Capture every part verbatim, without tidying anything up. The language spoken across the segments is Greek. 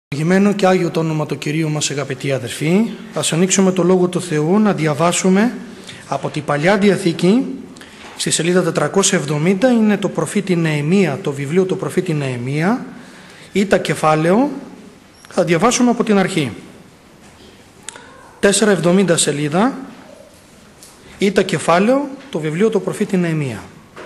Ευλογημένο και Άγιο το όνομα του Κυρίου μας, αγαπητοί αδερφοί. Ας ανοίξουμε το Λόγο του Θεού να διαβάσουμε από την Παλιά Διαθήκη, στη σελίδα τετρακόσια εβδομήντα, είναι το προφήτη Νεεμία, το βιβλίο του προφήτη Νεεμία, ή τα κεφάλαιο, θα διαβάσουμε από την αρχή. τετρακόσια εβδομήντα σελίδα, ή τα κεφάλαιο, το βιβλίο του προφήτη Νεεμία.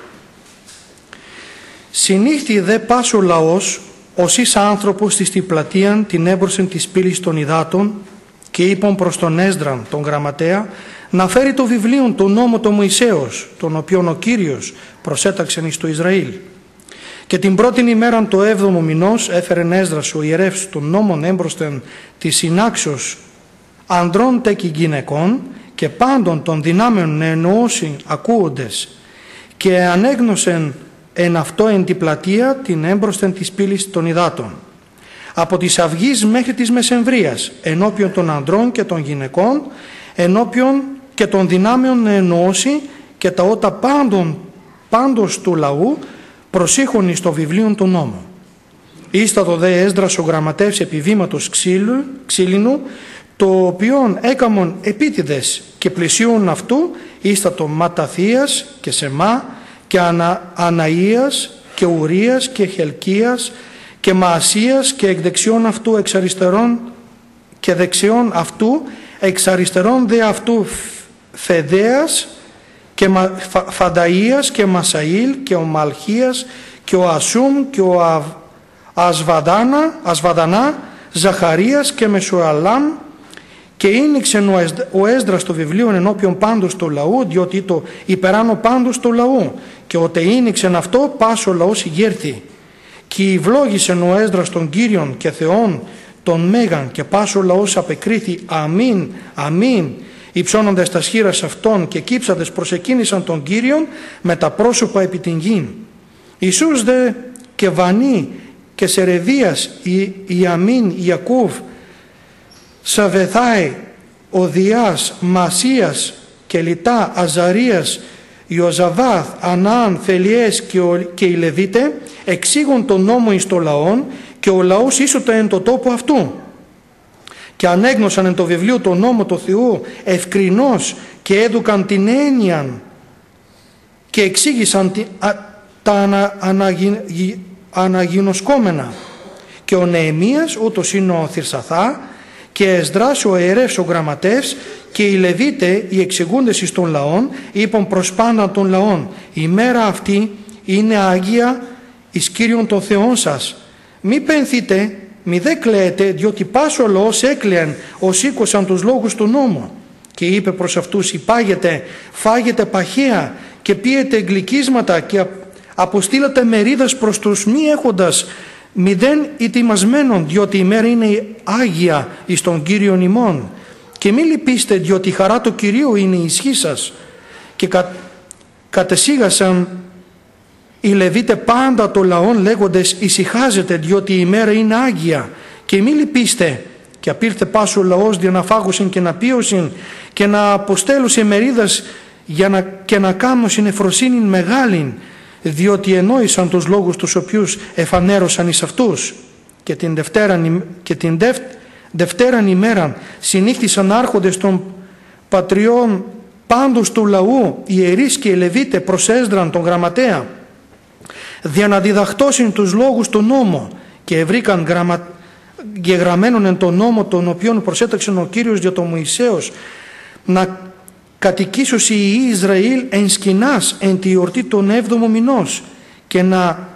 Συνήχθη δε πάσο λαός, ως εις άνθρωπος της την πλατείαν την έμπροσεν της πύλης των υδάτων και είπαν προς τον Έσδραν τον γραμματέα να φέρει το βιβλίο του νόμου του Μωυσέως, τον οποίον ο Κύριος προσέταξεν εις το Ισραήλ. Και την πρώτην ημέραν το έβδομο μηνός έφερεν Έσδρας ο ιερεύς των νόμων έμπροσθεν της συνάξεως ανδρών τε και γυναικών και πάντων των δυνάμεων εννοώσιν ακούοντες και ανέγνωσεν εν αυτό εν την πλατεία την έμπροσθεν της πύλης των υδάτων. Από της αυγής μέχρι της μεσεμβρίας, ενώπιον των ανδρών και των γυναικών, ενώπιον και των δυνάμεων εννοώσει και τα ότα πάντων, πάντως του λαού προσήχων εις το βιβλίο του νόμου. Ίστατο δε Έσδρας ο γραμματεύς επιβήματος ξύλου, ξύλινου, το οποίον έκαμον επίτηδες και πλησίον αυτού, ίστατο Ματαθίας και Σεμά, και Ανα, Αναΐας και Ουρίας και Χελκίας και Μαασίας και εκ δεξιών αυτού εξ αριστερών και δεξιών αυτού εξ αριστερών δε αυτού Φεδέας και Φα, Φανταΐας και Μασαήλ και ο Μαλχίας και ο Ασούμ και ο Αυ, Ασβαδάνα, Ασβαδανά, Ζαχαρίας και Μεσουαλάμ. Και ίνιξεν ο Έσδρας το βιβλίο ενώπιον πάντως του λαού, διότι το υπεράνω πάντως του λαού. Και ότε ίνιξεν αυτό, πάσο ο λαός ηγέρθη. Και ευλόγησεν ο Έσδρας τον Κύριον και Θεόν τον Μέγαν, και πάσο ο λαός απεκρίθη αμήν, αμήν, υψώνοντας τα σχήρας αυτών και κύψαντες προσεκίνησαν τον Κύριον με τα πρόσωπα επί την γην. Ιησούς δε και Βανί και Σερεδίας η, η αμήν Ιακούβ, Σαβεθάη, Οδιάς, Μασίας και Λιτά, Αζαρίας, Ιωζαβάθ, Ανάν, Θελιές και, ο, και οι Λεβίτε εξήγουν τον νόμο εις το λαόν και ο λαός ίσοτε εν το τόπο αυτού. Και ανέγνωσαν εν το βιβλίο το νόμο του Θεού ευκρινώς και έδουκαν την έννοια και εξήγησαν τη, α, τα ανα, αναγι, αναγινωσκόμενα. Και ο Νεεμίας, ούτως είναι ο Θυρσαθά, και Εσδράς ο ιερεύς ο γραμματεύς και οι Λεβίτε οι εξηγούντες εις των λαών είπαν προς πάντα των λαών, η μέρα αυτή είναι Άγια εις Κύριον των Θεών σας. Μη πενθείτε, μη δε κλαίετε, διότι πάσο λαός έκλαιαν ως σήκωσαν τους λόγους του νόμου. Και είπε προς αυτούς, υπάγετε, φάγετε παχαία και πίετε γλυκίσματα και αποστήλατε μερίδας προς τους μη έχοντας μηδέν ετοιμασμένων, διότι η μέρα είναι Άγια εις τον Κύριον ημών. Και μη λυπήστε, διότι η χαρά του Κυρίου είναι η ισχύ σας. Και κα, κατεσίγασαν οι Λεβίτε πάντα το λαόν λέγοντες, ησυχάζετε, διότι η μέρα είναι Άγια. Και μη λυπήστε. Και απήρθε πάσο ο λαός για να φάγωσιν και να πίωσιν και να αποστέλουσιν μερίδας για να, και να κάμωσιν εφροσύνην μεγάλην, διότι ενόησαν τους λόγους τους οποίους εφανέρωσαν εις αυτούς. Και την Δευτέραν, και την δευ, Δευτέραν ημέραν συνήχθησαν άρχοντες των πατριών πάντως του λαού, οι ιερείς και οι Λεβίτε προς Έσδραν τον γραμματέα, δια να διδαχτώσουν τους λόγους του νόμου, και ευρήκαν γραμμα, γεγραμμένον εν τον νόμο τον οποίον προσέταξε ο Κύριος για τον Μωυσέος, να κατοικήσουσι οι Ισραήλ εν σκηνάς εν τη γιορτή των έβδομου μηνός, και να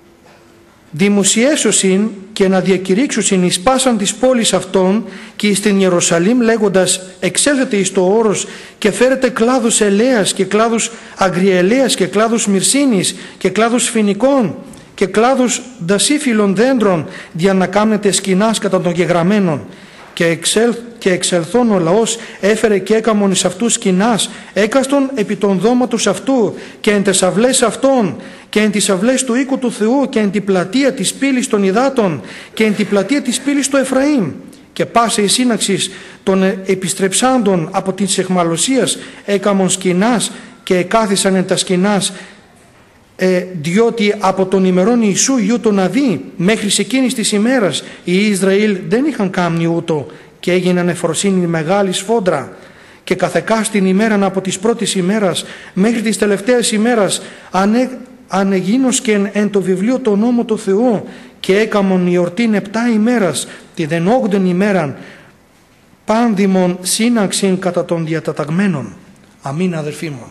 δημοσιεύσουσιν και να διακηρύξουσιν εις πάσαν της πόλης αυτών και εις την Ιερουσαλήμ λέγοντας, εξέλθετε εις το όρος και φέρετε κλάδους ελαίας και κλάδους αγριελαίας και κλάδους μυρσίνης και κλάδους φοινικών και κλάδους δασίφυλλων δέντρων, για να κάνετε σκηνάς κατά των γεγραμμένων. Και, εξελ, και εξελθών ο λαός έφερε και έκαμον εις αυτούς σκηνάς, έκαστον επί των δώματος αυτού και εν τες αυλές αυτών και εν τις αυλές του οίκου του Θεού και εν την πλατεία της πύλης των υδάτων και εν την πλατεία της πύλης του Εφραήμ. Και πάσε η σύναξης των επιστρεψάντων από την αιχμαλωσίας έκαμον σκηνάς και εκάθισαν εν τα σκηνάς Ε, διότι από τον ημερών Ιησού Ιού τον Ναβί μέχρι σε εκείνης της ημέρας οι Ισραήλ δεν είχαν κάνει ούτω και έγιναν εφροσύνη μεγάλη σφόντρα και καθεκάστην ημέραν από της πρώτης ημέρας μέχρι της τελευταίας ημέρας ανε, ανεγίνωσκεν εν το βιβλίο το νόμο του Θεού και έκαμον γιορτήν επτά ημέρας τη δεν όγδον ημέραν πάνδημον σύναξιν κατά των διαταταγμένων. Αμήν αδερφοί μου.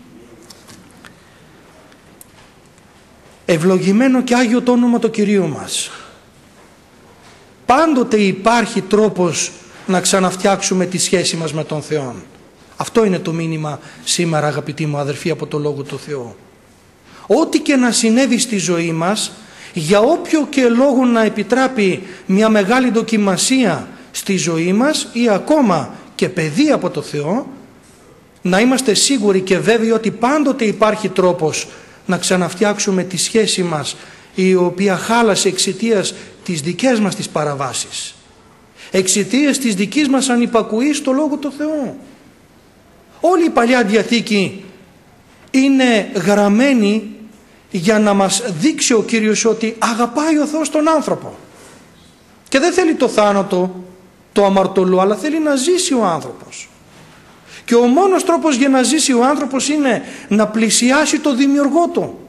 Ευλογημένο και Άγιο το όνομα του Κυρίου μας. Πάντοτε υπάρχει τρόπος να ξαναφτιάξουμε τη σχέση μας με τον Θεό. Αυτό είναι το μήνυμα σήμερα, αγαπητοί μου αδερφοί, από το Λόγο του Θεού. Ό,τι και να συνέβη στη ζωή μας, για όποιο και λόγο να επιτράπει μια μεγάλη δοκιμασία στη ζωή μας ή ακόμα και παιδεία από το Θεό, να είμαστε σίγουροι και βέβαιοι ότι πάντοτε υπάρχει τρόπος να ξαναφτιάξουμε τη σχέση μας, η οποία χάλασε εξαιτίας της δικές μας τις παραβάσεις, εξαιτίας της δικής μας ανυπακουής στο Λόγο του Θεού. Όλη η Παλιά Διαθήκη είναι γραμμένη για να μας δείξει ο Κύριος ότι αγαπάει ο Θεός τον άνθρωπο και δεν θέλει το θάνατο, το αμαρτωλό, αλλά θέλει να ζήσει ο άνθρωπος. Και ο μόνος τρόπος για να ζήσει ο άνθρωπος είναι να πλησιάσει το Δημιουργό του.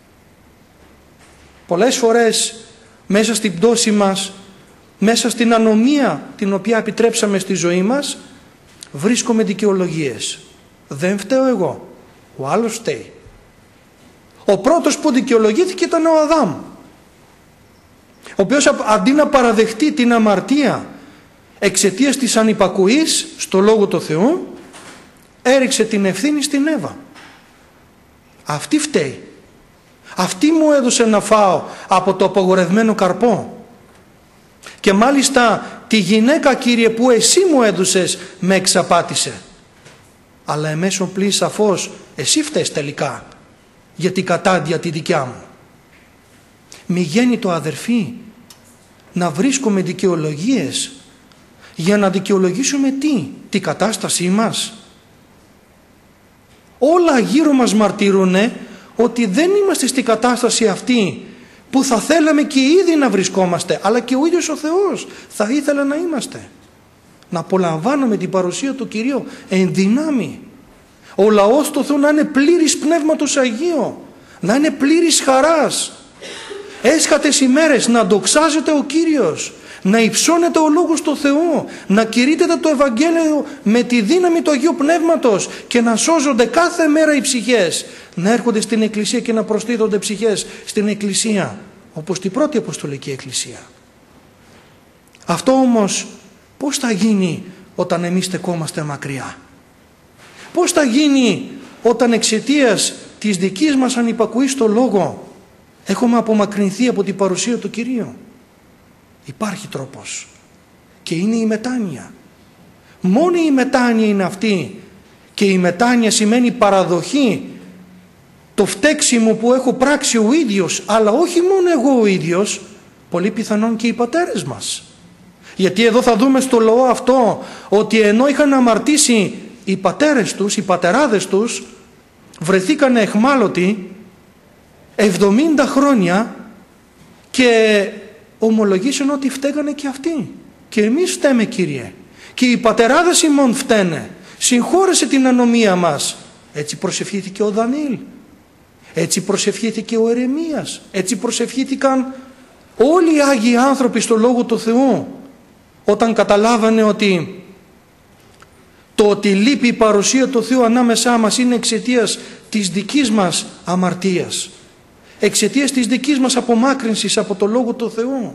Πολλές φορές μέσα στην πτώση μας, μέσα στην ανομία την οποία επιτρέψαμε στη ζωή μας, βρίσκομαι δικαιολογίες. Δεν φταίω εγώ, ο άλλος φταίει. Ο πρώτος που δικαιολογήθηκε ήταν ο Αδάμ, ο οποίος αντί να παραδεχτεί την αμαρτία εξαιτίας της ανυπακουής στο Λόγο του Θεού, έριξε την ευθύνη στην Εύα. Αυτή φταίει. Αυτή μου έδωσε να φάω από το απαγορευμένο καρπό. Και μάλιστα τη γυναίκα, Κύριε, που εσύ μου έδωσες, με εξαπάτησε. Αλλά εμέσω πλην σαφώς εσύ φταίς τελικά για την κατάντια τη δικιά μου. Μη γίνει το αδερφοί να βρίσκουμε δικαιολογίες για να δικαιολογήσουμε τι, τη κατάστασή μας. Όλα γύρω μας μαρτυρούνε ότι δεν είμαστε στην κατάσταση αυτή που θα θέλαμε και ήδη να βρισκόμαστε, αλλά και ο ίδιος ο Θεός θα ήθελε να είμαστε. Να απολαμβάνουμε την παρουσία του Κυρίου εν δυνάμει. Ο λαός του Θεού να είναι πλήρης Πνεύματος Αγίου, να είναι πλήρης χαράς. Έσχατες ημέρες να δοξάζεται ο Κύριος, να υψώνεται ο Λόγος του Θεού, να κηρύττεται το Ευαγγέλιο με τη δύναμη του Αγίου Πνεύματος και να σώζονται κάθε μέρα οι ψυχές, να έρχονται στην Εκκλησία και να προστίθονται ψυχές στην Εκκλησία, όπως την πρώτη Αποστολική Εκκλησία. Αυτό όμως πώς θα γίνει όταν εμείς στεκόμαστε μακριά? Πώς θα γίνει όταν εξαιτίας της δικής μας ανυπακουής στο Λόγο έχουμε απομακρυνθεί από την παρουσία του Κυρίου? Υπάρχει τρόπος και είναι η μετάνοια. Μόνο η μετάνοια είναι αυτή, και η μετάνοια σημαίνει παραδοχή το φταίξιμο που έχω πράξει ο ίδιος, αλλά όχι μόνο εγώ ο ίδιος, πολύ πιθανόν και οι πατέρες μας. Γιατί εδώ θα δούμε στο λαό αυτό ότι ενώ είχαν αμαρτήσει οι πατέρες τους, οι πατεράδες τους, βρεθήκαν εχμάλωτοι εβδομήντα χρόνια και ομολογήσαν ότι φταίγανε και αυτοί. Και εμείς φταίμε, Κύριε. Και οι πατεράδες ημών φταίνε. Συγχώρεσε την ανομία μας. Έτσι προσευχήθηκε ο Δανιήλ. Έτσι προσευχήθηκε ο Ερεμίας. Έτσι προσευχήθηκαν όλοι οι Άγιοι άνθρωποι στο Λόγο του Θεού, όταν καταλάβανε ότι το ότι λείπει η παρουσία του Θεού ανάμεσά μας είναι εξαιτίας της δικής μας αμαρτίας, εξαιτίας της δικής μας απομάκρυνσης από το Λόγο του Θεού.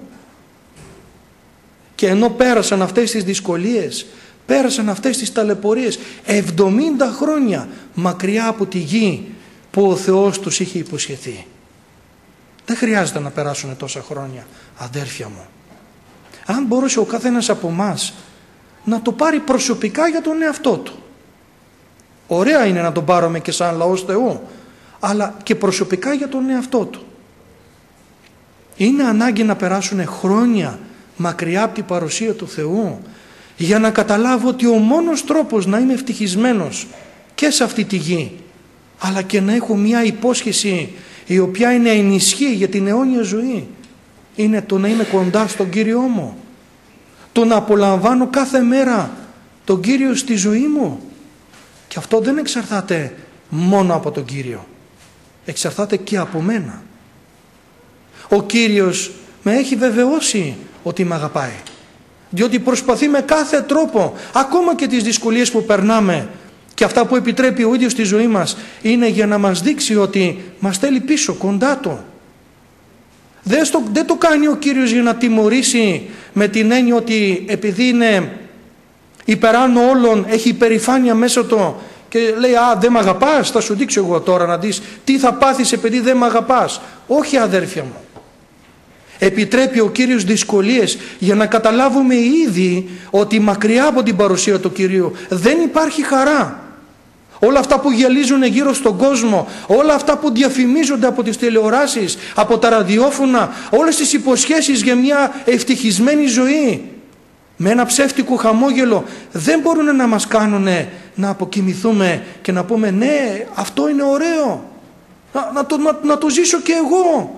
Και ενώ πέρασαν αυτές τις δυσκολίες, πέρασαν αυτές τις ταλαιπωρίες, εβδομήντα χρόνια μακριά από τη γη που ο Θεός τους είχε υποσχεθεί. Δεν χρειάζεται να περάσουν τόσα χρόνια, αδέρφια μου. Αν μπορούσε ο καθένας από εμάς να το πάρει προσωπικά για τον εαυτό του. Ωραία είναι να τον πάρουμε και σαν λαός Θεού, αλλά και προσωπικά για τον εαυτό του. Είναι ανάγκη να περάσουν χρόνια μακριά από την παρουσία του Θεού για να καταλάβω ότι ο μόνος τρόπος να είμαι ευτυχισμένος και σε αυτή τη γη, αλλά και να έχω μια υπόσχεση η οποία είναι ενισχύ για την αιώνια ζωή, είναι το να είμαι κοντά στον Κύριό μου, το να απολαμβάνω κάθε μέρα τον Κύριο στη ζωή μου. Και αυτό δεν εξαρτάται μόνο από τον Κύριο, εξαρτάται και από μένα. Ο Κύριος με έχει βεβαιώσει ότι με αγαπάει, διότι προσπαθεί με κάθε τρόπο, ακόμα και τις δυσκολίες που περνάμε και αυτά που επιτρέπει ο ίδιος στη ζωή μας, είναι για να μας δείξει ότι μας θέλει πίσω, κοντά Του. Δεν, στο, δεν το κάνει ο Κύριος για να τιμωρήσει, με την έννοια ότι επειδή είναι υπεράνω όλων, έχει υπερηφάνεια μέσα Του και λέει «Α, δεν μ' αγαπάς, θα σου δείξω εγώ τώρα να δεις τι θα πάθεις επειδή δεν μ' αγαπάς». Όχι, αδέρφια μου. Επιτρέπει ο Κύριος δυσκολίες για να καταλάβουμε ήδη ότι μακριά από την παρουσία του Κυρίου δεν υπάρχει χαρά. Όλα αυτά που γυαλίζουν γύρω στον κόσμο, όλα αυτά που διαφημίζονται από τις τηλεοράσεις, από τα ραδιόφωνα, όλες τις υποσχέσεις για μια ευτυχισμένη ζωή, με ένα ψεύτικο χαμόγελο, δεν μπορούν να μας κάνουν να αποκοιμηθούμε και να πούμε «Ναι, αυτό είναι ωραίο, να, να, το, να, να το ζήσω και εγώ,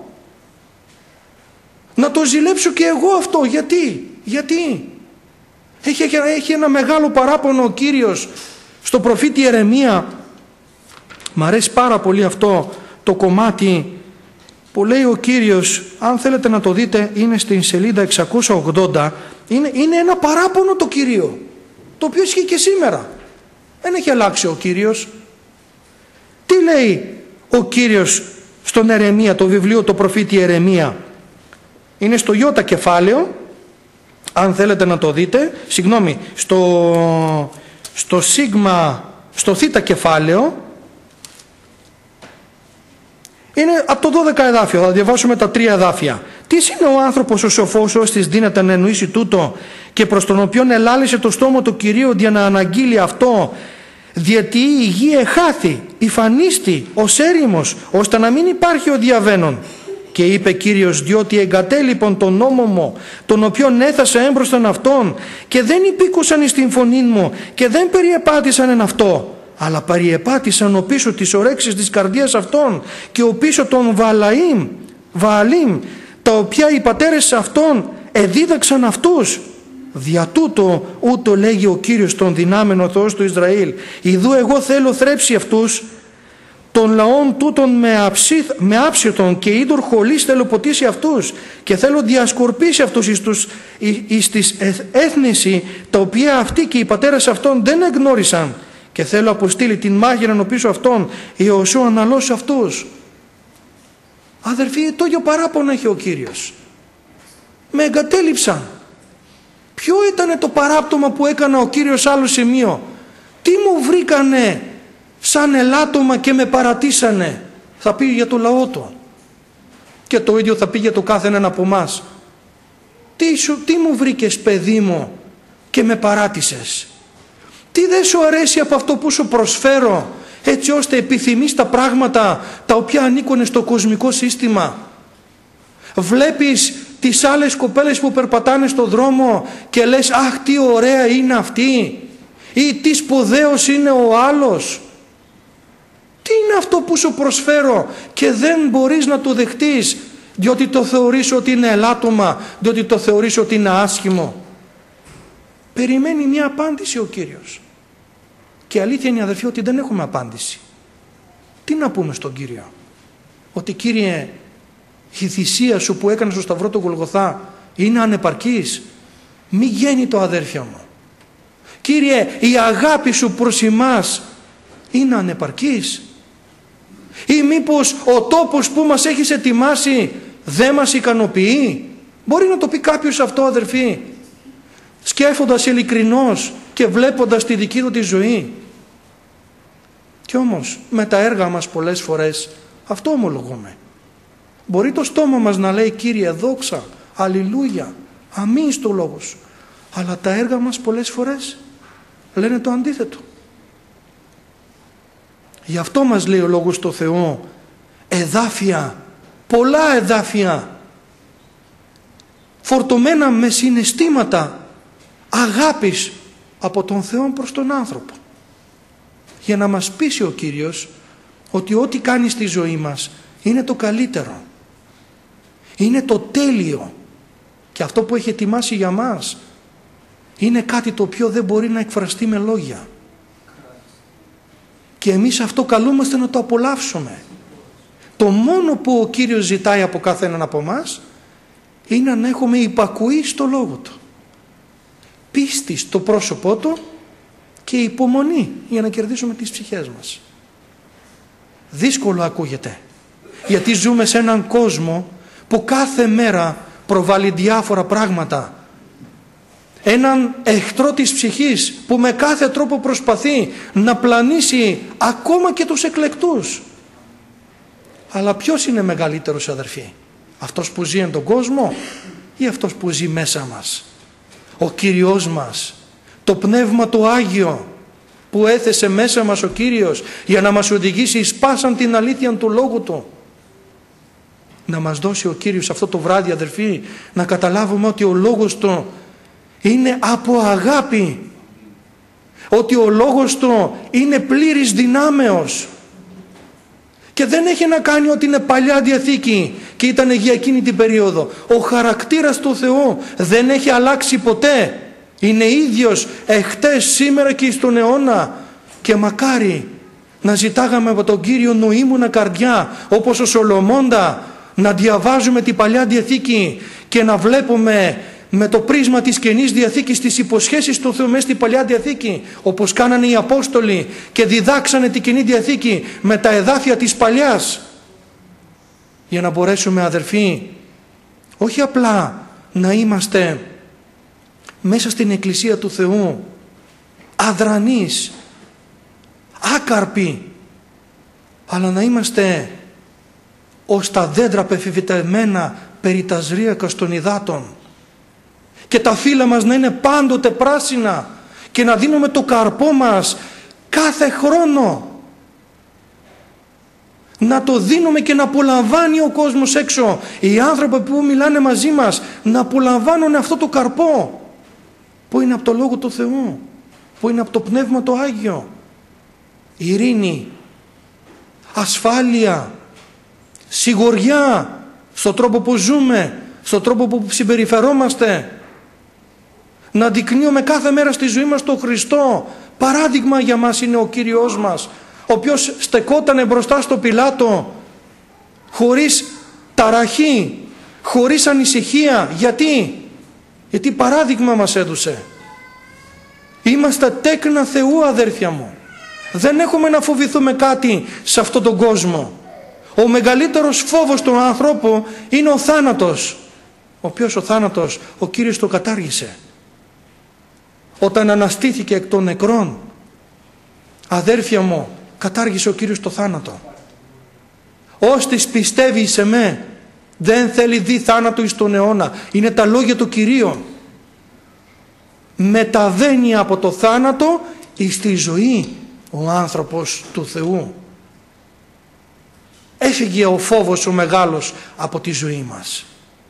να το ζηλέψω και εγώ αυτό». Γιατί, γιατί έχει, έχει, έχει ένα μεγάλο παράπονο ο Κύριος στο προφήτη Ιερεμία. Μ' αρέσει πάρα πολύ αυτό το κομμάτι που λέει ο Κύριος, αν θέλετε να το δείτε, είναι στην σελίδα εξακόσια ογδόντα. Είναι, είναι ένα παράπονο το Κύριο, το οποίο ισχύει και σήμερα. Δεν έχει αλλάξει ο Κύριος. Τι λέει ο Κύριος στον Ιερεμία, το βιβλίο το προφήτη Ιερεμία? Είναι στο Ιώτα κεφάλαιο, αν θέλετε να το δείτε, συγγνώμη, στο, στο Σίγμα, στο Θήτα κεφάλαιο, είναι από το δώδεκα εδάφιο, θα διαβάσουμε τα τρία εδάφια. Τι είναι ο άνθρωπος ο σοφός, ως της δύναται να εννοήσει τούτο, και προς τον οποίον ελάλησε το στόμα του Κυρίου για να αναγγείλει αυτό, διότι η γη εχάθη, υφανίστη ως έρημος, ώστε να μην υπάρχει ο διαβαίνων. Και είπε Κύριος, διότι εγκατέλειπον τον νόμο μου, τον οποίον έθασα έμπροσθεν αυτόν, και δεν υπήκουσαν εις την φωνή μου, και δεν περιεπάτησαν εν αυτό, αλλά περιεπάτησαν ο πίσω τις ορέξεις της καρδίας αυτών, και ο πίσω των Βαλαήμ, Βααλήμ, τα οποία οι πατέρες αυτών εδίδαξαν αυτούς. Δια τούτο ούτω λέγει ο Κύριος των δυνάμεων ο Θεός του Ισραήλ, ιδού εγώ θέλω θρέψει αυτούς, των λαών τούτων με, αψίθ, με άψιωτον και είδωρ χολής θέλω ποτίσει αυτούς, και θέλω διασκορπίσει αυτούς εις, τους, εις της έθνηση, τα οποία αυτοί και οι πατέρες αυτών δεν εγνώρισαν, και θέλω αποστείλει την μάγειραν πίσω αυτών, Ιωσού αναλώσει αυτούς. Αδερφοί, το ίδιο παράπονο έχει ο Κύριος. Με εγκατέλειψαν. Ποιο ήταν το παράπτωμα που έκανα ο Κύριος άλλο σημείο? Τι μου βρήκανε σαν ελάττωμα και με παρατήσανε? Θα πει για το λαό του. Και το ίδιο θα πει για το κάθε έναν από εμάς. Τι, σου, τι μου βρήκες, παιδί μου, και με παράτησες? Τι δεν σου αρέσει από αυτό που σου προσφέρω, έτσι ώστε επιθυμείς τα πράγματα τα οποία ανήκουν στο κοσμικό σύστημα? Βλέπεις τις άλλες κοπέλες που περπατάνε στο δρόμο και λες «Αχ, τι ωραία είναι αυτή», ή «Τι σπουδαίος είναι ο άλλος». Τι είναι αυτό που σου προσφέρω και δεν μπορείς να το δεχτείς, διότι το θεωρείς ότι είναι ελάττωμα, διότι το θεωρείς ότι είναι άσχημο? Περιμένει μια απάντηση ο Κύριος. Και αλήθεια είναι, αδερφοί, ότι δεν έχουμε απάντηση. Τι να πούμε στον Κύριο? Ότι Κύριε, η θυσία σου που έκανες στο σταυρό του Γολγοθά είναι ανεπαρκής? Μη γίνει το, αδέρφια μου. Κύριε, η αγάπη σου προς εμάς είναι ανεπαρκής? Ή μήπως ο τόπος που μας έχεις ετοιμάσει δεν μας ικανοποιεί? Μπορεί να το πει κάποιος αυτό, αδερφοί, σκέφτοντας ειλικρινώς και βλέποντας τη δική του τη ζωή. Κι όμως με τα έργα μας πολλές φορές αυτό ομολογούμε. Μπορεί το στόμα μας να λέει Κύριε δόξα, αλληλούια, αμήν στο λόγο σου, αλλά τα έργα μας πολλές φορές λένε το αντίθετο. Γι' αυτό μας λέει ο λόγος του Θεού εδάφια, πολλά εδάφια φορτωμένα με συναισθήματα αγάπης από τον Θεό προς τον άνθρωπο, για να μας πείσει ο Κύριος ότι ό,τι κάνει στη ζωή μας Είναι το καλύτερο. Είναι το τέλειο. Και αυτό που έχει ετοιμάσει για μας είναι κάτι το οποίο δεν μπορεί να εκφραστεί με λόγια. Και εμείς αυτό καλούμαστε να το απολαύσουμε. Το μόνο που ο Κύριος ζητάει από κάθε έναν από εμάς είναι να έχουμε υπακούει στο Λόγο Του. Πίστη στο πρόσωπό Του και υπομονή για να κερδίσουμε τις ψυχές μας. Δύσκολο ακούγεται, γιατί ζούμε σε έναν κόσμο που κάθε μέρα προβάλλει διάφορα πράγματα. Έναν εχθρό της ψυχής που με κάθε τρόπο προσπαθεί να πλανήσει ακόμα και τους εκλεκτούς. Αλλά ποιος είναι μεγαλύτερος, αδερφοί? Αυτός που ζει εν τον κόσμο ή αυτός που ζει μέσα μας? Ο Κύριος μας, το Πνεύμα το Άγιο που έθεσε μέσα μας ο Κύριος για να μας οδηγήσει εις πάσαν την αλήθεια του Λόγου Του. Να μας δώσει ο Κύριος αυτό το βράδυ, αδερφοί, να καταλάβουμε ότι ο Λόγος Του είναι από αγάπη, ότι ο Λόγος Του είναι πλήρης δυνάμεως και δεν έχει να κάνει ότι είναι παλιά Διαθήκη και ήταν για εκείνη την περίοδο. Ο χαρακτήρας του Θεού δεν έχει αλλάξει ποτέ. Είναι ίδιος εχτες, σήμερα και στον αιώνα. Και μακάρι να ζητάγαμε από τον Κύριο νοήμουνα καρδιά, όπως ο Σολομώντα, να διαβάζουμε την Παλιά Διαθήκη και να βλέπουμε με το πρίσμα της Καινής Διαθήκης τις υποσχέσεις του Θεού μέσα στην Παλιά Διαθήκη, όπως κάνανε οι Απόστολοι και διδάξανε την Καινή Διαθήκη με τα εδάφια της Παλιάς, για να μπορέσουμε, αδερφοί, όχι απλά να είμαστε μέσα στην Εκκλησία του Θεού αδρανείς, άκαρποι, αλλά να είμαστε ως τα δέντρα πεφυβητεμένα περί τα σρύακας των υδάτων και τα φύλλα μας να είναι πάντοτε πράσινα και να δίνουμε το καρπό μας κάθε χρόνο, να το δίνουμε και να απολαμβάνει ο κόσμος έξω, οι άνθρωποι που μιλάνε μαζί μας να απολαμβάνουν αυτό το καρπό που είναι από το Λόγο του Θεού, που είναι από το Πνεύμα το Άγιο. Ειρήνη, ασφάλεια, σιγουριά στον τρόπο που ζούμε, στον τρόπο που συμπεριφερόμαστε. Να δεικνύουμε κάθε μέρα στη ζωή μας τον Χριστό. Παράδειγμα για μας είναι ο Κύριος μας, ο οποίος στεκότανε μπροστά στο Πιλάτο χωρίς ταραχή, χωρίς ανησυχία. Γιατί? Γιατί παράδειγμα μας έδωσε. Είμαστε τέκνα Θεού, αδέρφια μου. Δεν έχουμε να φοβηθούμε κάτι σε αυτόν τον κόσμο. Ο μεγαλύτερος φόβος του ανθρώπου είναι ο θάνατος, ο οποίος ο θάνατος ο Κύριος το κατάργησε. Όταν αναστήθηκε εκ των νεκρών, αδέρφια μου, κατάργησε ο Κύριος το θάνατο. Όστις πιστεύει σε με, δεν θέλει δει θάνατο εις τον αιώνα. Είναι τα λόγια του Κυρίου. Μεταβαίνει από το θάνατο εις τη ζωή ο άνθρωπος του Θεού. Έφυγε ο φόβος ο μεγάλος από τη ζωή μας.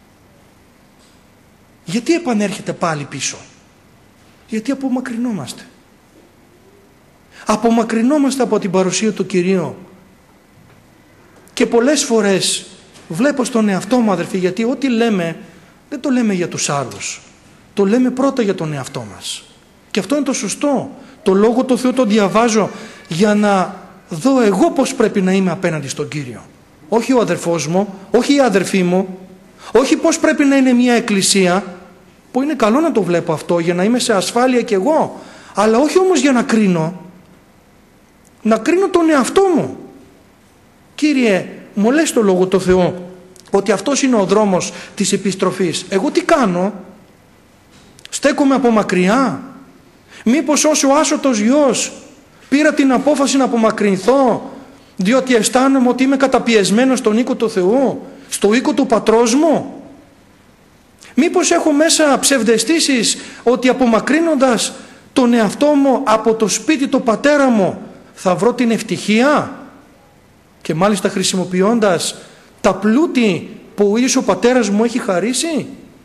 Γιατί επανέρχεται πάλι πίσω? Γιατί απομακρυνόμαστε. Απομακρυνόμαστε από την παρουσία του Κυρίου. Και πολλές φορές βλέπω στον εαυτό μου, αδερφοί, γιατί ό,τι λέμε δεν το λέμε για τους άλλους. Το λέμε πρώτα για τον εαυτό μας. Και αυτό είναι το σωστό. Το Λόγο του Θεού το διαβάζω για να δω εγώ πώς πρέπει να είμαι απέναντι στον Κύριο. Όχι ο αδερφός μου, όχι η αδερφή μου, όχι πώς πρέπει να είναι μια εκκλησία, που είναι καλό να το βλέπω αυτό για να είμαι σε ασφάλεια κι εγώ, αλλά όχι όμως για να κρίνω. Να κρίνω τον εαυτό μου. Κύριε, μου λες το Λόγο του Θεού ότι αυτός είναι ο δρόμος της επιστροφής. Εγώ τι κάνω? Στέκομαι από μακριά? Μήπως ως ο άσωτος γιος πήρα την απόφαση να απομακρυνθώ διότι αισθάνομαι ότι είμαι καταπιεσμένος στον οίκο του Θεού, στο οίκο του πατρός μου? Μήπως έχω μέσα ψευδαισθήσεις ότι απομακρύνοντας τον εαυτό μου από το σπίτι του πατέρα μου θα βρω την ευτυχία, και μάλιστα χρησιμοποιώντας τα πλούτη που ο ίδιος ο πατέρας μου έχει χαρίσει?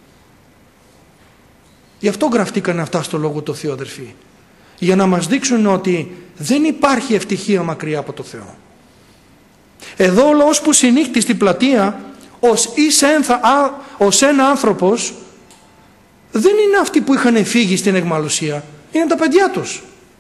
Γι' αυτό γραφτήκανε αυτά στο Λόγο του Θεού, αδερφοί. Για να μας δείξουν ότι δεν υπάρχει ευτυχία μακριά από το Θεό. Εδώ ο λαός που συνήχθη στην πλατεία ως, ένθα, α, ως ένα άνθρωπος δεν είναι αυτοί που είχαν φύγει στην αιχμαλωσία, είναι τα παιδιά τους.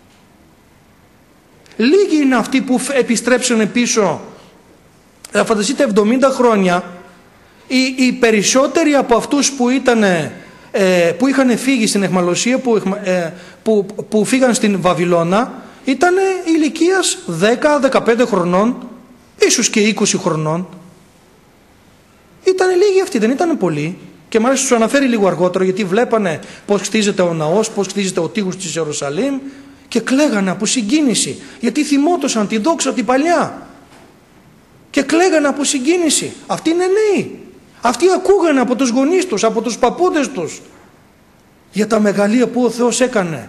Λίγοι είναι αυτοί που επιστρέψαν πίσω. Θα φανταστείτε εβδομήντα χρόνια, οι, οι περισσότεροι από αυτούς που, ήτανε, ε, που είχαν φύγει στην αιχμαλωσία, που, ε, που, που φύγαν στην Βαβυλώνα, ήταν ηλικίας δέκα δεκαπέντε χρονών, ίσως και είκοσι χρονών. Ήταν λίγοι αυτοί, δεν ήταν πολλοί. Και μάλιστα τους αναφέρει λίγο αργότερο, γιατί βλέπανε πώς χτίζεται ο ναός, πώς χτίζεται ο τείχος της Ιερουσαλήμ, και κλαίγανε από συγκίνηση, γιατί θυμότωσαν τη δόξα την παλιά. Και κλαίγανε από συγκίνηση. Αυτοί είναι νέοι. Αυτοί ακούγανε από τους γονείς τους, από τους παππούδες τους, για τα μεγαλεία που ο Θεός έκανε.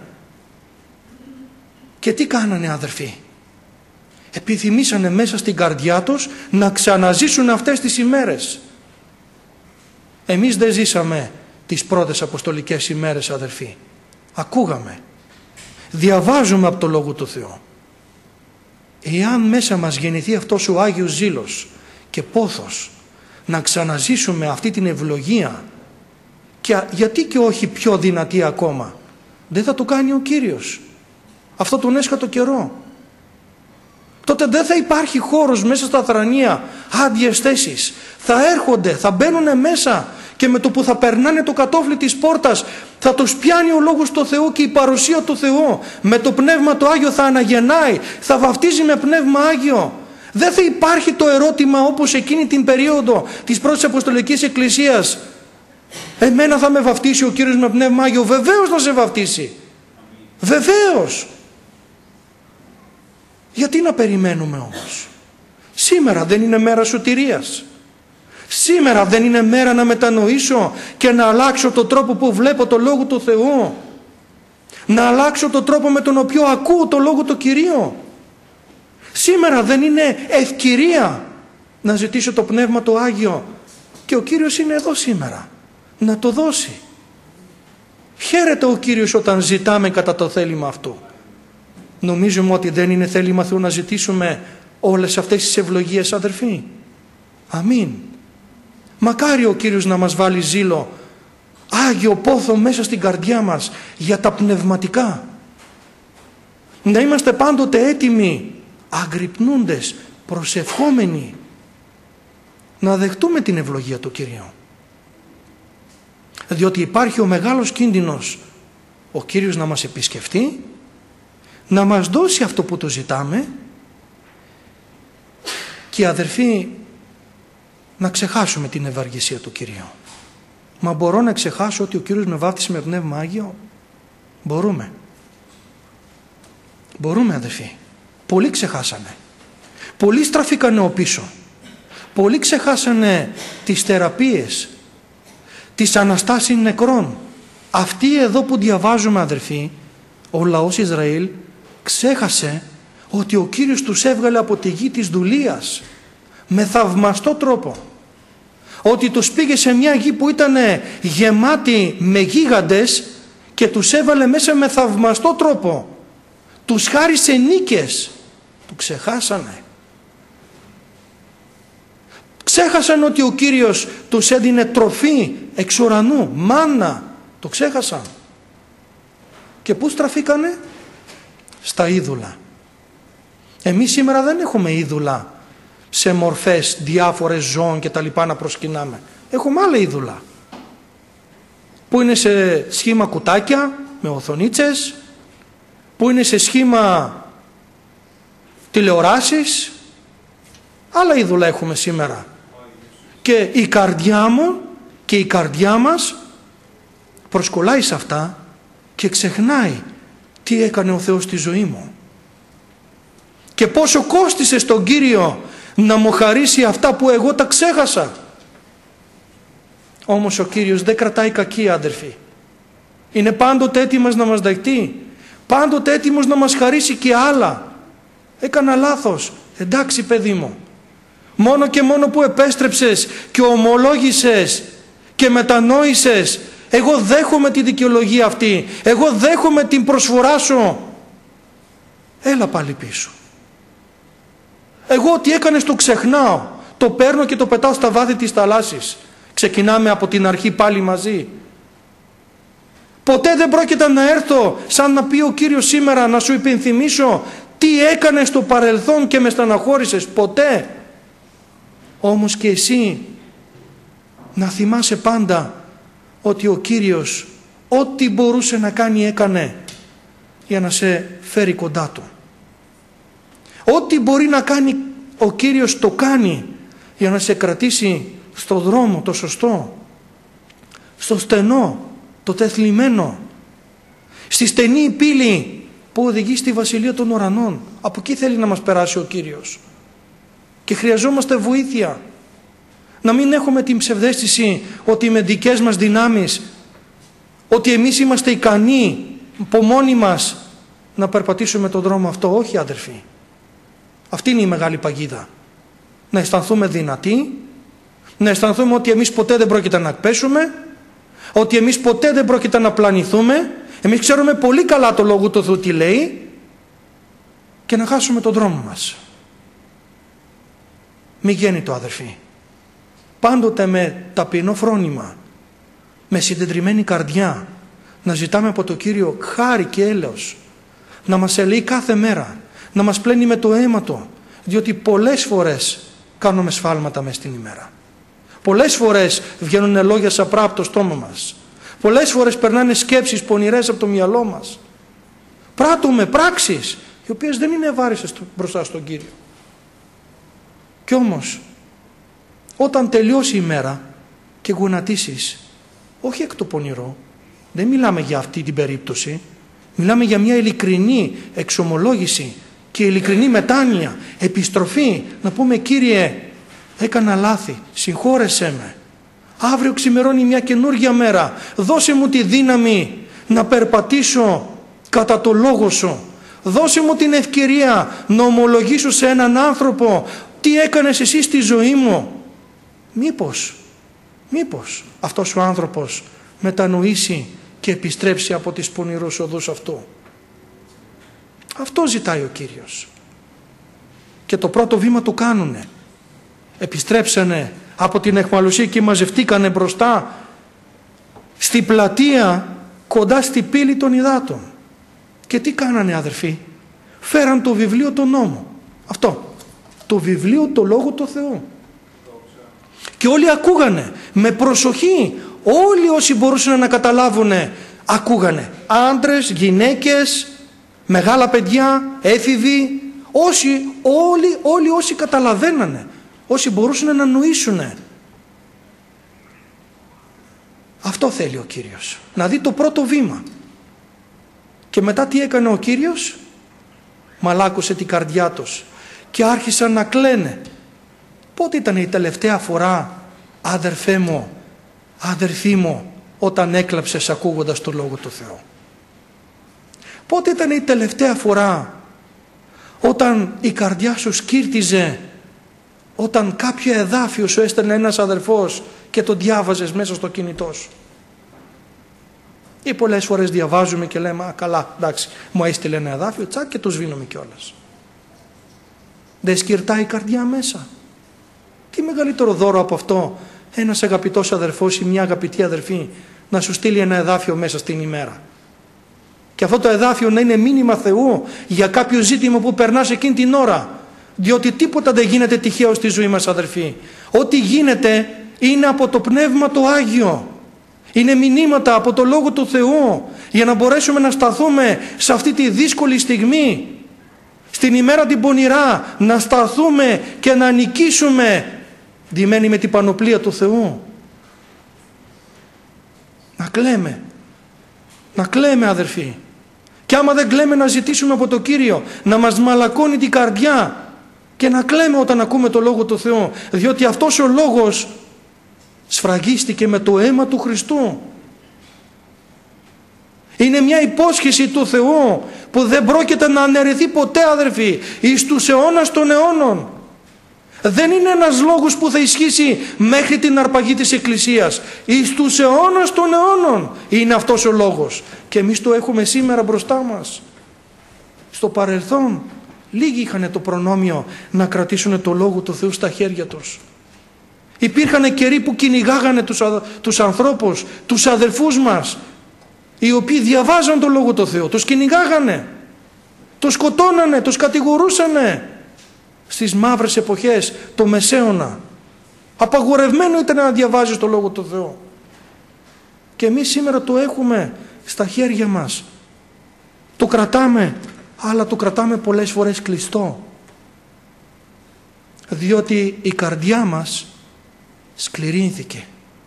Και τι κάνανε, αδερφοί? Επιθυμήσανε μέσα στην καρδιά τους να ξαναζήσουν αυτές τις ημέρες. Εμείς δεν ζήσαμε τις πρώτες αποστολικές ημέρες, αδερφοί. Ακούγαμε, διαβάζουμε από το Λόγο του Θεού. Εάν μέσα μας γεννηθεί αυτός ο Άγιος ζήλος και πόθος να ξαναζήσουμε αυτή την ευλογία, και γιατί και όχι πιο δυνατή ακόμα, δεν θα το κάνει ο Κύριος αυτό τον έσχατο καιρό? Τότε δεν θα υπάρχει χώρος μέσα στα θρανία, άδειες θέσεις. Θα έρχονται, θα μπαίνουν μέσα, και με το που θα περνάνε το κατόφλι της πόρτας θα τους πιάνει ο Λόγος του Θεού και η παρουσία του Θεού. Με το Πνεύμα το Άγιο θα αναγεννάει, θα βαφτίζει με Πνεύμα Άγιο. Δεν θα υπάρχει το ερώτημα όπως εκείνη την περίοδο της πρώτης Αποστολικής Εκκλησίας. Εμένα θα με βαφτίσει ο Κύριος με Πνεύμα Άγιο? Βεβαίως θα σε βαφτίσει. Βεβαίως. Γιατί να περιμένουμε όμως? Σήμερα δεν είναι μέρα σωτηρίας? Σήμερα δεν είναι μέρα να μετανοήσω και να αλλάξω τον τρόπο που βλέπω το Λόγο του Θεού? Να αλλάξω τον τρόπο με τον οποίο ακούω το Λόγο του Κυρίου? Σήμερα δεν είναι ευκαιρία να ζητήσω το Πνεύμα το Άγιο? Και ο Κύριος είναι εδώ σήμερα να το δώσει. Χαίρεται ο Κύριος όταν ζητάμε κατά το θέλημα αυτού. Νομίζουμε ότι δεν είναι θέλημα Θεού να ζητήσουμε όλες αυτές τις ευλογίες, αδερφοί? Αμήν. Μακάρι ο Κύριος να μας βάλει ζήλο, Άγιο πόθο μέσα στην καρδιά μας για τα πνευματικά. Να είμαστε πάντοτε έτοιμοι, αγρυπνούντες, προσευχόμενοι, να δεχτούμε την ευλογία του Κυρίου. Διότι υπάρχει ο μεγάλος κίνδυνος ο Κύριος να μας επισκεφτεί, να μας δώσει αυτό που το ζητάμε, και αδερφοί, να ξεχάσουμε την ευαργησία του Κυρίου. Μα μπορώ να ξεχάσω ότι ο Κύριος με βάφτισε με Πνεύμα Άγιο? Μπορούμε. Μπορούμε, αδερφοί. Πολλοί ξεχάσανε. Πολλοί στραφήκανε ο πίσω. Πολλοί ξεχάσανε τις θεραπείες, τις Αναστάσεις νεκρών. Αυτοί εδώ που διαβάζουμε, αδερφοί, ο λαός Ισραήλ ξέχασε ότι ο Κύριος τους έβγαλε από τη γη της δουλείας με θαυμαστό τρόπο. Ότι τους πήγε σε μια γη που ήταν γεμάτη με γίγαντες και τους έβαλε μέσα με θαυμαστό τρόπο. Τους χάρισε νίκες. Του ξεχάσανε. Ξέχασαν ότι ο Κύριος τους έδινε τροφή εξ ουρανού, μάνα. Το ξέχασαν. Και πού στραφήκανε? Στα είδωλα. Εμείς σήμερα δεν έχουμε είδωλα σε μορφές διάφορες ζώων και τα λοιπά να προσκυνάμε. Έχουμε άλλα είδωλα που είναι σε σχήμα κουτάκια με οθονίτσες, που είναι σε σχήμα τηλεοράσεις. Άλλα είδωλα έχουμε σήμερα. Και η καρδιά μου και η καρδιά μας προσκολάει σε αυτά και ξεχνάει τι έκανε ο Θεός στη ζωή μου και πόσο κόστισε στον Κύριο να μου χαρίσει αυτά που εγώ τα ξέχασα. Όμως ο Κύριος δεν κρατάει κακία, αδερφοί. Είναι πάντοτε έτοιμος να μας δεχτεί, πάντοτε έτοιμος να μας χαρίσει και άλλα. Έκανα λάθος. Εντάξει, παιδί μου, μόνο και μόνο που επέστρεψες και ομολόγησες και μετανόησες, εγώ δέχομαι τη δικαιολογία αυτή, εγώ δέχομαι την προσφορά σου, έλα πάλι πίσω. Εγώ ό,τι έκανες το ξεχνάω. Το παίρνω και το πετάω στα βάθη της θαλάσσης. Ξεκινάμε από την αρχή πάλι μαζί. Ποτέ δεν πρόκειται να έρθω σαν να πει ο Κύριος σήμερα να σου υπενθυμίσω τι έκανες στο παρελθόν και με στεναχώρησες. Ποτέ. Όμως και εσύ να θυμάσαι πάντα ότι ο Κύριος ό,τι μπορούσε να κάνει έκανε για να σε φέρει κοντά Του. Ό,τι μπορεί να κάνει ο Κύριος το κάνει για να σε κρατήσει στο δρόμο το σωστό, στο στενό, το τεθλιμμένο, στη στενή πύλη που οδηγεί στη Βασιλεία των Ουρανών. Από εκεί θέλει να μας περάσει ο Κύριος. Και χρειαζόμαστε βοήθεια. Να μην έχουμε την ψευδαίσθηση ότι με δικές μας δυνάμεις, ότι εμείς είμαστε ικανοί από μόνοι μας να περπατήσουμε τον δρόμο αυτό. Όχι, αδερφοί. Αυτή είναι η μεγάλη παγίδα. Να αισθανθούμε δυνατοί, να αισθανθούμε ότι εμείς ποτέ δεν πρόκειται να πέσουμε, ότι εμείς ποτέ δεν πρόκειται να πλανηθούμε. Εμείς ξέρουμε πολύ καλά το Λόγο του Θεού τι λέει, και να χάσουμε τον δρόμο μας. Μη γίνει το, αδερφοί. Πάντοτε με ταπεινό φρόνημα, με συντετριμμένη καρδιά, να ζητάμε από το Κύριο χάρη και έλεος, να μας ελεεί κάθε μέρα, να μας πλένει με το αίμα Του, διότι πολλές φορές κάνουμε σφάλματα μες στην ημέρα. Πολλές φορές βγαίνουν λόγια σαπρά από το στόμα μας. Πολλές φορές περνάνε σκέψεις πονηρές από το μυαλό μας. Πράττουμε πράξεις οι οποίες δεν είναι ευάρεστες μπροστά στον Κύριο. Κι όμως όταν τελειώσει η μέρα και γονατίσεις, όχι εκ το πονηρό, δεν μιλάμε για αυτή την περίπτωση, μιλάμε για μια ειλικρινή εξομολόγηση και ειλικρινή μετάνοια, επιστροφή, να πούμε Κύριε, έκανα λάθη, συγχώρεσέ με. Αύριο ξημερώνει μια καινούργια μέρα, δώσε μου τη δύναμη να περπατήσω κατά το λόγο Σου. Δώσε μου την ευκαιρία να ομολογήσω σε έναν άνθρωπο τι έκανες εσύ στη ζωή μου. Μήπως, μήπως αυτός ο άνθρωπος μετανοήσει και επιστρέψει από τις πονηρούς οδούς αυτού. Αυτό ζητάει ο Κύριος. Και το πρώτο βήμα το κάνουνε. Επιστρέψανε από την αιχμαλωσία και μαζευτήκανε μπροστά στη πλατεία κοντά στη πύλη των υδάτων. Και τι κάνανε, αδερφοί? Φέραν το βιβλίο των νόμων. Αυτό. Το βιβλίο, το Λόγο του Θεού. Και όλοι ακούγανε με προσοχή. Όλοι όσοι μπορούσαν να καταλάβουν ακούγανε. Άντρες, γυναίκες, μεγάλα παιδιά, έφηβοι. Όσοι, όλοι, όλοι όσοι καταλαβαίνανε. Όσοι μπορούσαν να νοήσουν. Αυτό θέλει ο Κύριος. Να δει το πρώτο βήμα. Και μετά τι έκανε ο Κύριος? Μαλάκωσε την καρδιά τους και άρχισαν να κλαίνε. Πότε ήταν η τελευταία φορά, αδερφέ μου, αδερφή μου, όταν έκλαψες ακούγοντας το Λόγο του Θεού? Πότε ήταν η τελευταία φορά όταν η καρδιά σου σκύρτιζε, όταν κάποιο εδάφιο σου έστελνε ένας αδερφός και το διάβαζες μέσα στο κινητό σου? Ή πολλές φορές διαβάζουμε και λέμε, α, καλά, εντάξει, μου έστειλε ένα εδάφιο, τσακ, και το σβήνουμε κιόλας. Δεν σκυρτάει η καρδιά μέσα? Τι μεγαλύτερο δώρο από αυτό ένας αγαπητός αδερφός ή μια αγαπητή αδερφή να σου στείλει ένα εδάφιο μέσα στην ημέρα? Και αυτό το εδάφιο να είναι μήνυμα Θεού για κάποιο ζήτημα που περνάς εκείνη την ώρα. Διότι τίποτα δεν γίνεται τυχαίο στη ζωή μας, αδερφοί. Ό,τι γίνεται είναι από το Πνεύμα το Άγιο. Είναι μηνύματα από το Λόγο του Θεού για να μπορέσουμε να σταθούμε σε αυτή τη δύσκολη στιγμή. Στην ημέρα την πονηρά να σταθούμε και να νικήσουμε ντυμένοι με την πανοπλία του Θεού. Να κλαίμε. Να κλαίμε, αδερφοί. Και άμα δεν κλαίμε, να ζητήσουμε από το Κύριο να μας μαλακώνει την καρδιά και να κλαίμε όταν ακούμε το Λόγο του Θεού, διότι αυτός ο Λόγος σφραγίστηκε με το αίμα του Χριστού. Είναι μια υπόσχεση του Θεού που δεν πρόκειται να αναιρεθεί ποτέ, αδερφοί, εις τους αιώνας των αιώνων. Δεν είναι ένας λόγος που θα ισχύσει μέχρι την αρπαγή της Εκκλησίας. Εις τους αιώνας των αιώνων είναι αυτός ο λόγος. Και εμείς το έχουμε σήμερα μπροστά μας. Στο παρελθόν Λίγοι είχαν το προνόμιο να κρατήσουν το Λόγο του Θεού στα χέρια τους. Υπήρχαν καιροί που κυνηγάγανε τους, τους ανθρώπους, τους αδελφούς μας, οι οποίοι διαβάζαν το Λόγο του Θεού. Τους κυνηγάγανε, τους σκοτώνανε, τους κατηγορούσανε. Στις μαύρες εποχές, το Μεσαίωνα, απαγορευμένο ήταν να διαβάζεις το Λόγο του Θεού. Και εμείς σήμερα το έχουμε στα χέρια μας. Το κρατάμε, αλλά το κρατάμε πολλές φορές κλειστό. Διότι η καρδιά μας σκληρύνθηκε.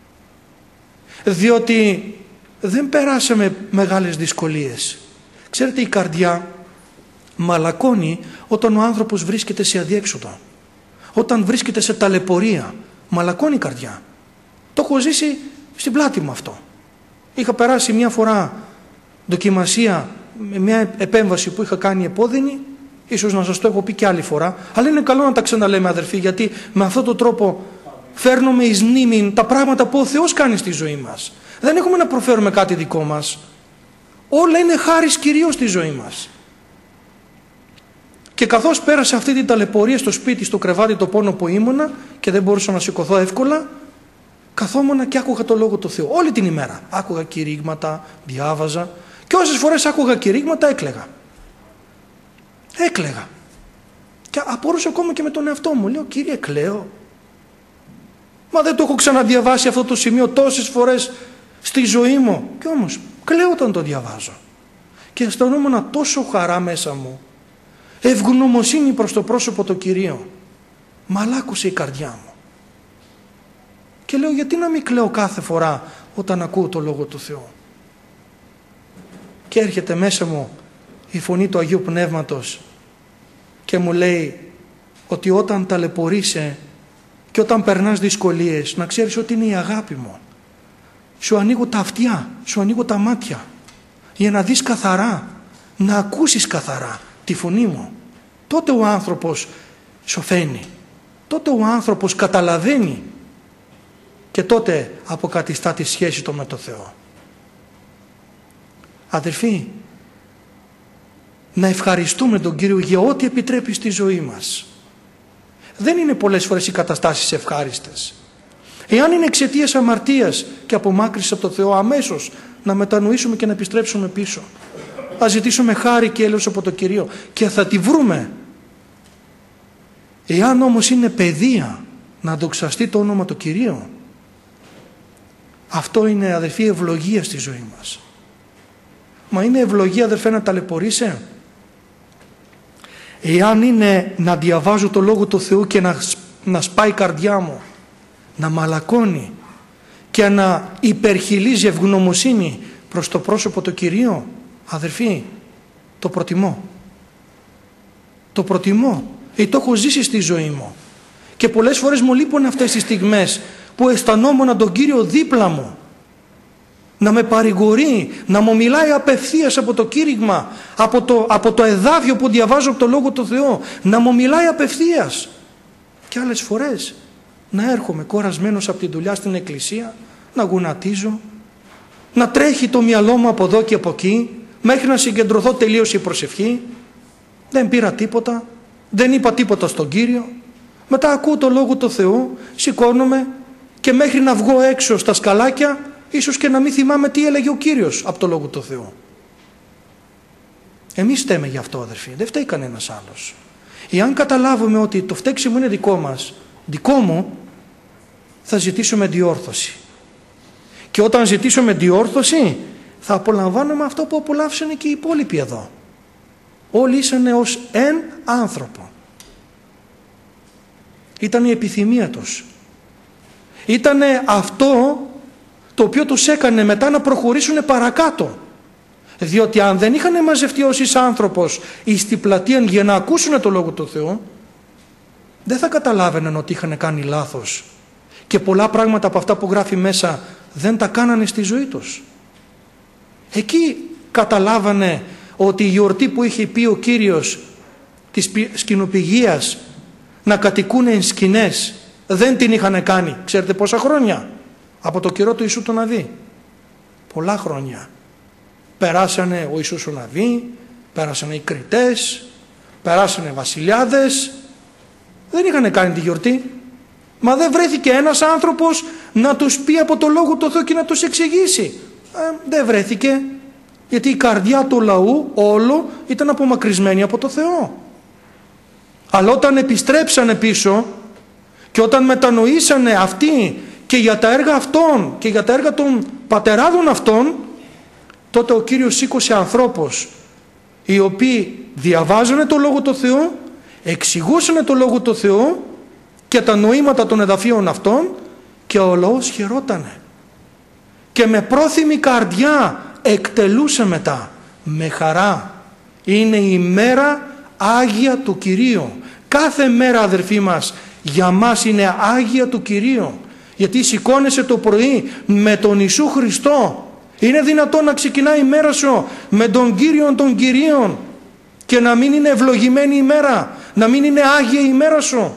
Διότι δεν περάσαμε μεγάλες δυσκολίες. Ξέρετε, η καρδιά μαλακώνει όταν ο άνθρωπος βρίσκεται σε αδιέξοδο. Όταν βρίσκεται σε ταλαιπωρία, μαλακώνει η καρδιά. Το έχω ζήσει στην πλάτη μου αυτό. Είχα περάσει μια φορά δοκιμασία με μια επέμβαση που είχα κάνει επώδυνη. Ίσως να σας το έχω πει και άλλη φορά, αλλά είναι καλό να τα ξαναλέμε, αδερφοί, γιατί με αυτόν τον τρόπο φέρνουμε εις μνήμη τα πράγματα που ο Θεός κάνει στη ζωή μας. Δεν έχουμε να προφέρουμε κάτι δικό μας. Όλα είναι χάρις κυρίως στη ζωή μας. Και καθώς πέρασα αυτή την ταλαιπωρία στο σπίτι, στο κρεβάτι, το πόνο που ήμουνα και δεν μπορούσα να σηκωθώ εύκολα, καθόμουνα και άκουγα το Λόγο του Θεού όλη την ημέρα. Άκουγα κηρύγματα, διάβαζα, και όσες φορές άκουγα κηρύγματα έκλαιγα. Έκλαιγα. Και απορούσα ακόμα και με τον εαυτό μου. Λέω, Κύριε, κλαίω. Μα δεν το έχω ξαναδιαβάσει αυτό το σημείο τόσες φορές στη ζωή μου. Και όμως κλαίω όταν το διαβάζω. Και αισθανόμουν τόσο χαρά μέσα μου. Ευγνωμοσύνη προς το πρόσωπο του Κυρίου. Μαλάκωσε η καρδιά μου. Και λέω, γιατί να μην κλαίω κάθε φορά όταν ακούω το Λόγο του Θεού. Και έρχεται μέσα μου η φωνή του Αγίου Πνεύματος και μου λέει ότι όταν ταλαιπωρείσαι και όταν περνάς δυσκολίες, να ξέρεις ότι είναι η αγάπη μου. Σου ανοίγω τα αυτιά, σου ανοίγω τα μάτια για να δεις καθαρά, να ακούσεις καθαρά τη φωνή μου. Τότε ο άνθρωπος σωθαίνει, τότε ο άνθρωπος καταλαβαίνει και τότε αποκατιστά τη σχέση του με το Θεό. Αδελφοί, να ευχαριστούμε τον Κύριο για ό,τι επιτρέπει στη ζωή μας. Δεν είναι πολλές φορές οι καταστάσεις ευχάριστες. Εάν είναι εξαιτίας αμαρτίας και απομάκρυσης από τον Θεό, αμέσως να μετανοήσουμε και να επιστρέψουμε πίσω. Να ζητήσουμε χάρη και έλεος από τον Κύριο και θα τη βρούμε. Εάν όμως είναι παιδεία να δοξαστεί το όνομα του Κυρίου, αυτό είναι, αδελφοί, ευλογία στη ζωή μας. Μα είναι ευλογία, αδελφέ, να ταλαιπωρείσαι. Εάν είναι να διαβάζω το Λόγο του Θεού και να, να σπάει η καρδιά μου, να μαλακώνει και να υπερχιλίζει ευγνωμοσύνη προς το πρόσωπο του Κυρίου, αδελφοί, το προτιμώ. Το προτιμώ. Γιατί το έχω ζήσει στη ζωή μου. Και πολλές φορές μου λείπουν αυτές τις στιγμές που αισθανόμουν τον Κύριο δίπλα μου. Να με παρηγορεί, να μου μιλάει απευθείας από το κήρυγμα, από το, από το εδάφιο που διαβάζω από το Λόγο του Θεού, να μου μιλάει απευθείας. Και άλλες φορές να έρχομαι κορασμένος από τη δουλειά στην εκκλησία, να γουνατίζω, να τρέχει το μυαλό μου από εδώ και από εκεί, μέχρι να συγκεντρωθώ τελείως η προσευχή. Δεν πήρα τίποτα, δεν είπα τίποτα στον Κύριο. Μετά ακούω το Λόγο του Θεού, σηκώνομαι και μέχρι να βγω έξω στα σκαλάκια, ίσως και να μην θυμάμαι τι έλεγε ο Κύριος από το Λόγο του Θεού. Εμείς φταίμε γι' αυτό, αδερφοί, δεν φταίει κανένας άλλος. Εάν καταλάβουμε ότι το φταίξιμο είναι δικό μας, δικό μου, θα ζητήσουμε διόρθωση. Και όταν ζητήσουμε διόρθωση, θα απολαμβάνουμε αυτό που απολαύσανε και οι υπόλοιποι εδώ. Όλοι ήσανε ως εν άνθρωπο. Ήταν η επιθυμία τους. Ήτανε αυτό το οποίο τους έκανε μετά να προχωρήσουν παρακάτω. Διότι αν δεν είχαν μαζευτεί ως άνθρωπος εις την πλατεία για να ακούσουν το Λόγο του Θεού, δεν θα καταλάβαιναν ότι είχαν κάνει λάθος. Και πολλά πράγματα από αυτά που γράφει μέσα δεν τα κάνανε στη ζωή τους. Εκεί καταλάβανε ότι η γιορτή που είχε πει ο Κύριος της σκηνοπηγίας να κατοικούν εν σκηνές, δεν την είχαν κάνει. Ξέρετε πόσα χρόνια? Από το καιρό του Ιησού τον Ναβί. Πολλά χρόνια. Περάσανε ο Ιησούς ο Ναβί, πέρασανε οι Κριτές, περάσανε βασιλιάδες, δεν είχαν κάνει τη γιορτή. Μα δεν βρέθηκε ένας άνθρωπος να τους πει από το Λόγο του Θεού και να τους εξηγήσει. Ε, δεν βρέθηκε, γιατί η καρδιά του λαού όλο ήταν απομακρυσμένη από το Θεό. Αλλά όταν επιστρέψανε πίσω και όταν μετανοήσανε αυτοί και για τα έργα αυτών και για τα έργα των πατεράδων αυτών, τότε ο Κύριος σήκωσε ανθρώπους οι οποίοι διαβάζανε το Λόγο του Θεού, εξηγούσανε το Λόγο του Θεού και τα νοήματα των εδαφίων αυτών, και ο λαός χαιρότανε και με πρόθυμη καρδιά εκτελούσε μετά με χαρά. Είναι η μέρα Άγια του Κυρίου. Κάθε μέρα, αδερφοί μας, για μας είναι Άγια του Κυρίου, γιατί σηκώνεσαι το πρωί με τον Ιησού Χριστό. Είναι δυνατόν να ξεκινάει η μέρα σου με τον Κύριον των Κυρίων και να μην είναι ευλογημένη η μέρα, να μην είναι Άγια η μέρα σου?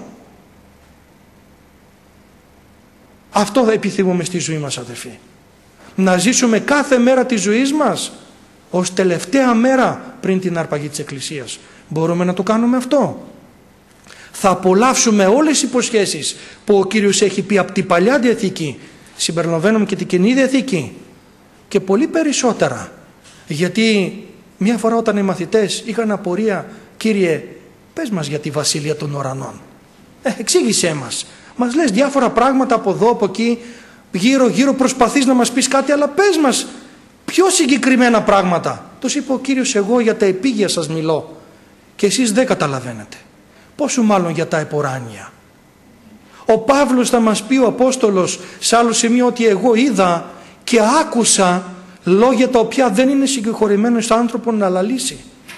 Αυτό θα επιθυμούμε στη ζωή μας, αδερφοί. Να ζήσουμε κάθε μέρα της ζωής μας ως τελευταία μέρα πριν την αρπαγή της Εκκλησίας. Μπορούμε να το κάνουμε αυτό? Θα απολαύσουμε όλες τις υποσχέσεις που ο Κύριος έχει πει από την Παλιά Διαθήκη, συμπεριλαμβάνουμε και την Καινή Διαθήκη, και πολύ περισσότερα. Γιατί μια φορά όταν οι μαθητές είχαν απορία, Κύριε, πες μας για τη Βασιλεία των Ουρανών. Ε, εξήγησέ μας. Μας λες διάφορα πράγματα από εδώ, από εκεί, γύρω γύρω προσπαθείς να μας πεις κάτι, αλλά πες μας πιο συγκεκριμένα πράγματα. Τους είπε ο Κύριος, εγώ για τα επίγεια σας μιλώ και εσείς δεν καταλαβαίνετε. Πόσο μάλλον για τα εποράνια. Ο Παύλος θα μας πει, ο Απόστολος, σε άλλο σημείο, ότι εγώ είδα και άκουσα λόγια τα οποία δεν είναι συγκεχωρημένο στον άνθρωπο να λαλήσει.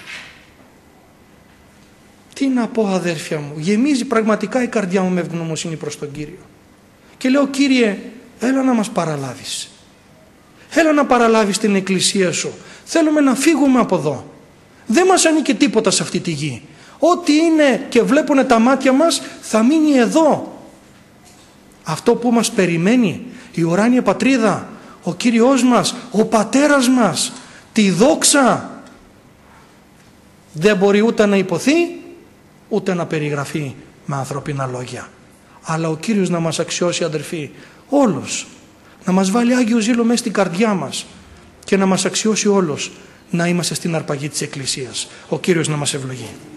Τι να πω, αδέρφια μου, γεμίζει πραγματικά η καρδιά μου με ευγνωμοσύνη προς τον Κύριο. Και λέω, Κύριε, έλα να μας παραλάβεις. Έλα να παραλάβεις την Εκκλησία σου. Θέλουμε να φύγουμε από εδώ. Δεν μας ανήκει τίποτα σε αυτή τη γη. Ό,τι είναι και βλέπουν τα μάτια μας θα μείνει εδώ. Αυτό που μας περιμένει, η ουράνια πατρίδα, ο Κύριος μας, ο Πατέρας μας, τη δόξα, δεν μπορεί ούτε να υποθεί ούτε να περιγραφεί με ανθρωπίνα λόγια. Αλλά ο Κύριος να μας αξιώσει, αδερφοί, όλους, να μας βάλει Άγιο Ζήλο μέσα στην καρδιά μας και να μας αξιώσει όλους να είμαστε στην αρπαγή της Εκκλησίας. Ο Κύριος να μας ευλογεί.